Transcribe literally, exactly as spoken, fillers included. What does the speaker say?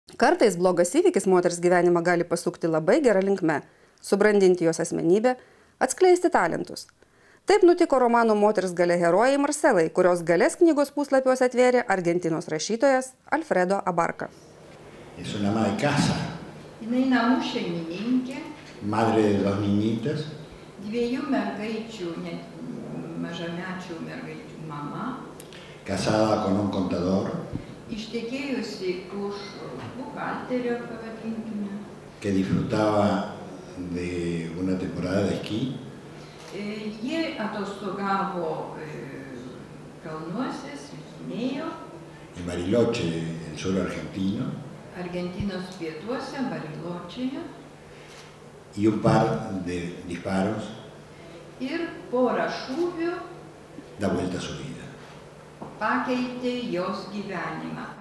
Kartais blogas įvykis moters gyvenimą gali pasukti labai gerą linkme, subrandinti jos asmenybę, atskleisti talentus. Taip nutiko romano Moters galia herojai Marcelai, kurios galės knygos puslapiuose atvėrė Argentinos rašytojas Alfredo Abarca. Es una ama de casa. Jinai namų šeimininkė. Madre de dos niñitas. Dviejų mergaičių, net mažamečių mergaičių mama. Casada con un contador. Ištekėjusi už buhalterio, pavadinkime. Que disfrutaba de una temporada de esquí. Jie atostogavo kalnuose, slidinėjo. En Bariloche, en suelo argentino. Argentinos pietuose, Bariločėje. Y un par de disparos. Ir porą šūvių da vuelta a su vida. Pakeitė jos gyvenimą.